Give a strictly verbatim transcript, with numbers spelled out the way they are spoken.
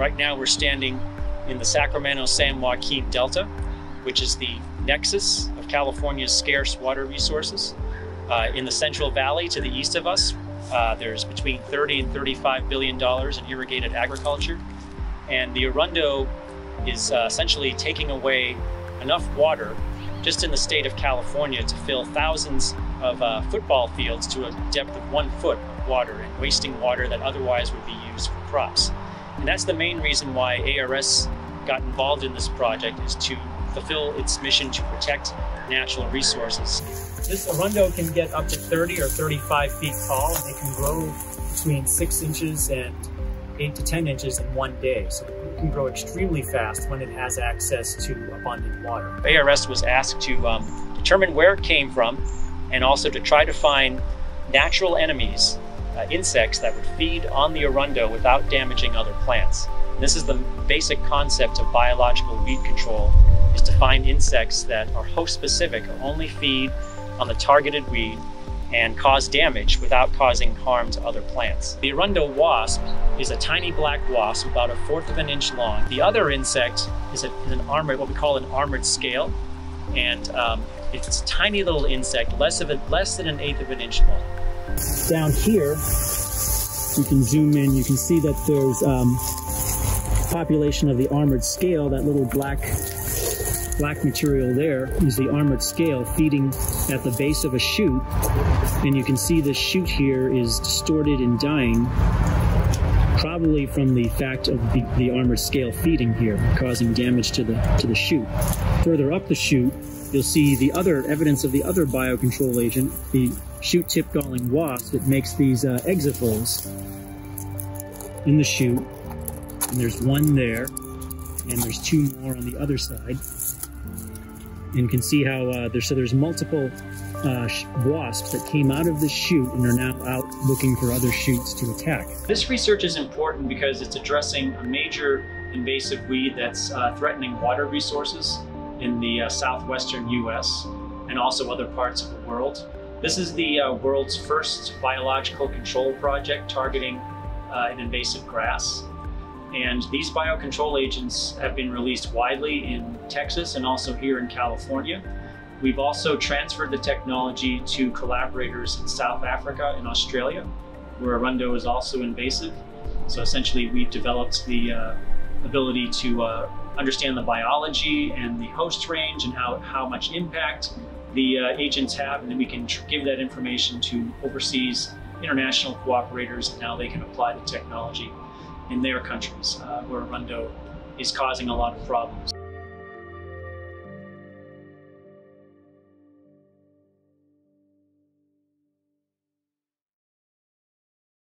Right now we're standing in the Sacramento-San Joaquin Delta, which is the nexus of California's scarce water resources. Uh, in the Central Valley to the east of us, uh, there's between thirty and thirty-five billion dollars in irrigated agriculture. And the Arundo is uh, essentially taking away enough water just in the state of California to fill thousands of uh, football fields to a depth of one foot of water, and wasting water that otherwise would be used for crops. And that's the main reason why A R S got involved in this project, is to fulfill its mission to protect natural resources. This Arundo can get up to thirty or thirty-five feet tall, and they can grow between six inches and eight to ten inches in one day. So it can grow extremely fast when it has access to abundant water. A R S was asked to um, determine where it came from, and also to try to find natural enemies, uh, insects that would feed on the Arundo without damaging other plants. And this is the basic concept of biological weed control, is to find insects that are host specific, or only feed on the targeted weed and cause damage without causing harm to other plants. The Arundo wasp is a tiny black wasp about a fourth of an inch long. The other insect is, a, is an armored, what we call an armored scale, and um, it's a tiny little insect, less of a, less than an eighth of an inch long. Down here, you can zoom in. You can see that there's um, population of the armored scale. That little black black material there is the armored scale feeding at the base of a shoot, and you can see the shoot here is distorted and dying, probably from the fact of the, the armored scale feeding here, causing damage to the to the shoot. Further up the shoot, you'll see the other evidence of the other biocontrol agent, the shoot tip galling wasp that makes these uh, exit holes in the shoot. And there's one there, and there's two more on the other side. And you can see how uh, there's, so there's multiple uh, wasps that came out of the shoot and are now out looking for other shoots to attack. This research is important because it's addressing a major invasive weed that's uh, threatening water resources in the uh, southwestern U S and also other parts of the world. This is the uh, world's first biological control project targeting uh, an invasive grass. And these biocontrol agents have been released widely in Texas and also here in California. We've also transferred the technology to collaborators in South Africa and Australia, where Arundo is also invasive. So essentially we've developed the uh, ability to uh, understand the biology and the host range and how, how much impact the uh, agents have, and then we can give that information to overseas international cooperators, and now they can apply the technology in their countries uh, where Arundo is causing a lot of problems.